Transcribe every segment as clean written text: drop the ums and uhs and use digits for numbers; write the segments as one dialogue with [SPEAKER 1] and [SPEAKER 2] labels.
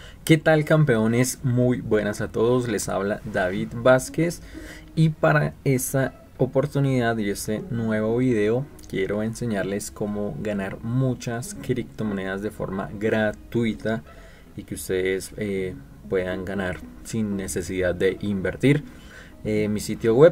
[SPEAKER 1] ¿Qué tal, campeones? Muy buenas a todos, les habla David Vázquez y para esta oportunidad y este nuevo video quiero enseñarles cómo ganar muchas criptomonedas de forma gratuita y que ustedes puedan ganar sin necesidad de invertir. Mi sitio web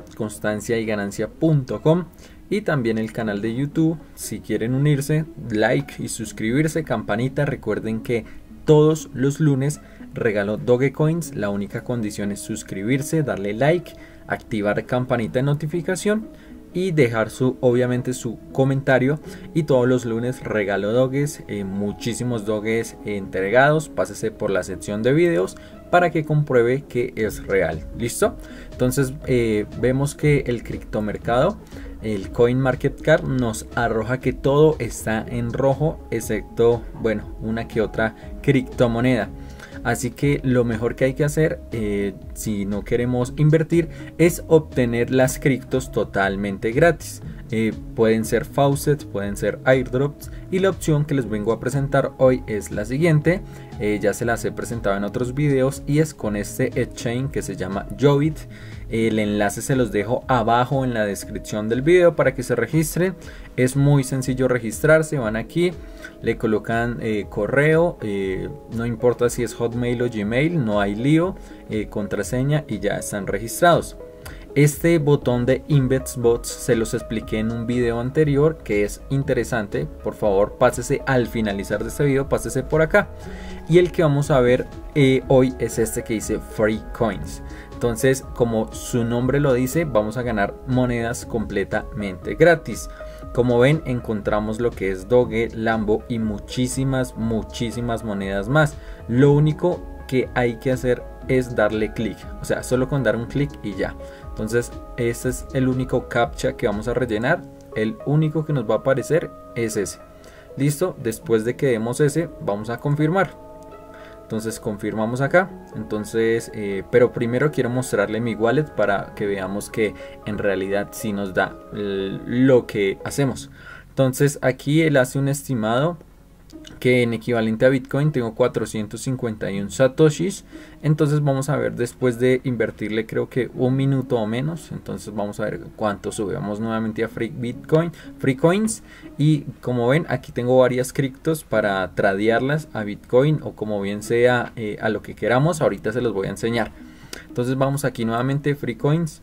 [SPEAKER 1] constanciayganancia.com y también el canal de YouTube. Si quieren unirse, like y suscribirse, campanita. Recuerden que todos los lunes regalo Dogecoins. La única condición es suscribirse, darle like, activar campanita de notificación y dejar obviamente su comentario. Y todos los lunes regalo doges, muchísimos doges entregados. Pásese por la sección de videos para que compruebe que es real. ¿Listo? Entonces vemos que el criptomercado, el CoinMarketCap, nos arroja que todo está en rojo excepto, bueno, una que otra criptomoneda. Así que lo mejor que hay que hacer si no queremos invertir es obtener las criptos totalmente gratis. Pueden ser faucets, pueden ser airdrops, y la opción que les vengo a presentar hoy es la siguiente. Ya se las he presentado en otros videos y es con este exchange que se llama Jovit. El enlace se los dejo abajo en la descripción del video para que se registren. Es muy sencillo registrarse, van aquí, le colocan correo, no importa si es Hotmail o Gmail, no hay lío, contraseña y ya están registrados. Este botón de InvestBots se los expliqué en un video anterior que es interesante. Por favor, pásese al finalizar de este video, pásese por acá. Y el que vamos a ver hoy es este que dice Free Coins. Entonces, como su nombre lo dice, vamos a ganar monedas completamente gratis. Como ven, encontramos lo que es Doge, Lambo y muchísimas monedas más. Lo único que hay que hacer es darle clic, o sea, solo con dar un clic y ya. Entonces este es el único captcha que vamos a rellenar, el único que nos va a aparecer es ese. Listo, después de que demos ese vamos a confirmar. Entonces confirmamos acá. Entonces pero primero quiero mostrarle mi wallet para que veamos que en realidad sí nos da lo que hacemos. Entonces aquí él hace un estimado que en equivalente a Bitcoin tengo 451 satoshis. Entonces vamos a ver, después de invertirle creo que un minuto o menos, entonces vamos a ver cuánto sube. Vamos nuevamente a Free Coins y como ven aquí tengo varias criptos para tradearlas a Bitcoin o como bien sea a lo que queramos. Ahorita se los voy a enseñar. Entonces vamos aquí nuevamente Free Coins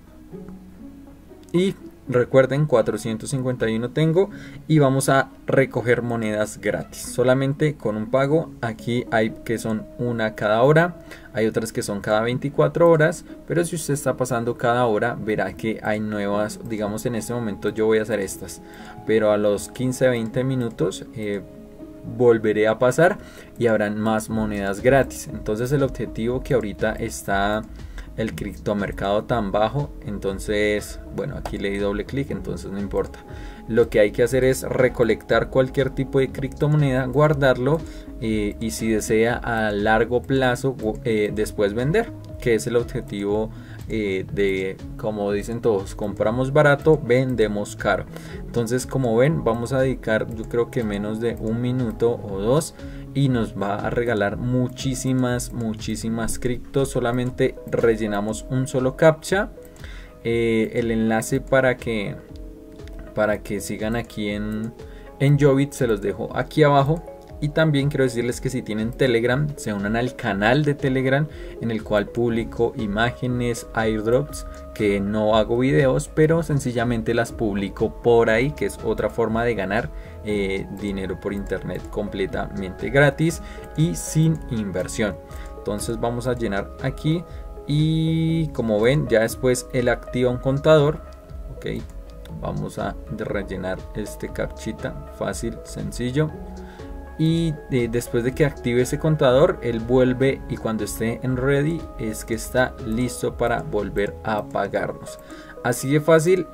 [SPEAKER 1] y recuerden 451 tengo y vamos a recoger monedas gratis solamente con un pago. Aquí hay que son una cada hora, hay otras que son cada 24 horas, pero si usted está pasando cada hora verá que hay nuevas. Digamos en este momento yo voy a hacer estas, pero a los 15-20 minutos volveré a pasar y habrán más monedas gratis. Entonces el objetivo que ahorita está el criptomercado tan bajo, entonces bueno, aquí le di doble clic, entonces no importa. Lo que hay que hacer es recolectar cualquier tipo de criptomoneda, guardarlo y si desea a largo plazo después vender, que es el objetivo de, como dicen todos, compramos barato, vendemos caro. Entonces como ven vamos a dedicar yo creo que menos de un minuto o dos y nos va a regalar muchísimas criptos. Solamente rellenamos un solo captcha. El enlace para que sigan aquí en Jovit se los dejo aquí abajo. Y también quiero decirles que si tienen Telegram, se unan al canal de Telegram en el cual publico imágenes, airdrops, que no hago videos, pero sencillamente las publico por ahí, que es otra forma de ganar dinero por internet completamente gratis y sin inversión. Entonces vamos a llenar aquí y como ven ya después él activa un contador. Ok, vamos a rellenar este captchita, fácil, sencillo. Y después de que active ese contador él vuelve y cuando esté en ready es que está listo para volver a pagarnos. Así de fácil.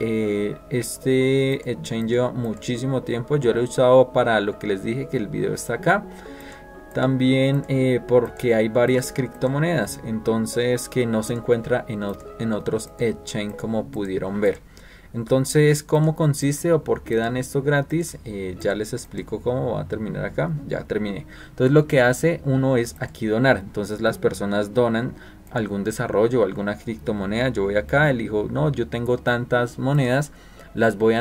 [SPEAKER 1] Este exchange lleva muchísimo tiempo, yo lo he usado para lo que les dije, que el video está acá. También porque hay varias criptomonedas, entonces que no se encuentra en otros exchange como pudieron ver. Entonces, ¿cómo consiste o por qué dan esto gratis? Ya les explico cómo. va a terminar acá. Ya terminé. Entonces lo que hace uno es aquí donar. Entonces las personas donan algún desarrollo o alguna criptomoneda. Yo voy acá, elijo, no, yo tengo tantas monedas, las voy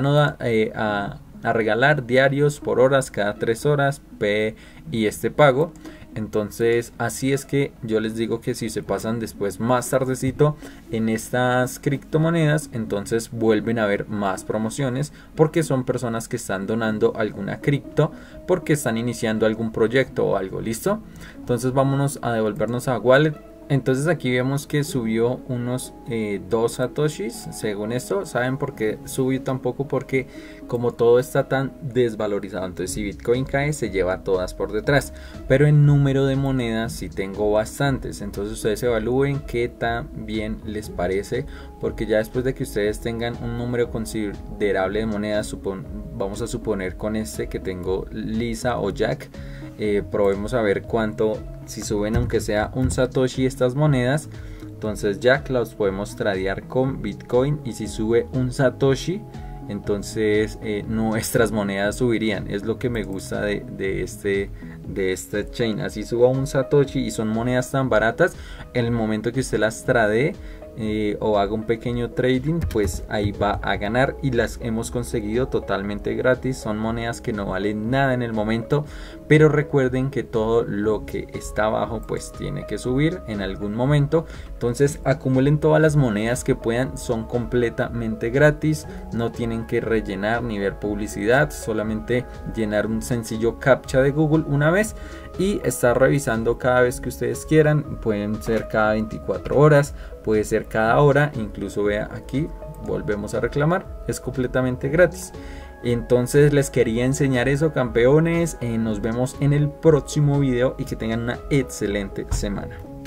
[SPEAKER 1] a regalar diarios por horas, cada 3 horas, y este pago. Entonces así es que yo les digo que si se pasan después más tardecito en estas criptomonedas, entonces vuelven a haber más promociones porque son personas que están donando alguna cripto porque están iniciando algún proyecto o algo. ¿Listo? Entonces vámonos a devolvernos a Wallet. Entonces aquí vemos que subió unos 2 satoshis. Según esto, ¿saben por qué subió tan poco? Porque como todo está tan desvalorizado, entonces si Bitcoin cae se lleva todas por detrás. Pero en número de monedas sí tengo bastantes. Entonces ustedes evalúen qué tan bien les parece, porque ya después de que ustedes tengan un número considerable de monedas, vamos a suponer con este que tengo Lisa o Jack, probemos a ver cuánto, si suben aunque sea un satoshi estas monedas. Entonces Jack los podemos tradear con Bitcoin, y si sube un satoshi, entonces nuestras monedas subirían. Es lo que me gusta de este chain. Así suba un satoshi y son monedas tan baratas, en el momento que usted las tradee o haga un pequeño trading, pues ahí va a ganar, y las hemos conseguido totalmente gratis. Son monedas que no valen nada en el momento, pero recuerden que todo lo que está abajo pues tiene que subir en algún momento. Entonces acumulen todas las monedas que puedan, son completamente gratis, no tienen que rellenar ni ver publicidad, solamente llenar un sencillo captcha de Google una vez y estar revisando cada vez que ustedes quieran. Pueden ser cada 24 horas, puede ser cada hora, incluso vea aquí, volvemos a reclamar, es completamente gratis. Entonces les quería enseñar eso, campeones. Nos vemos en el próximo video y que tengan una excelente semana.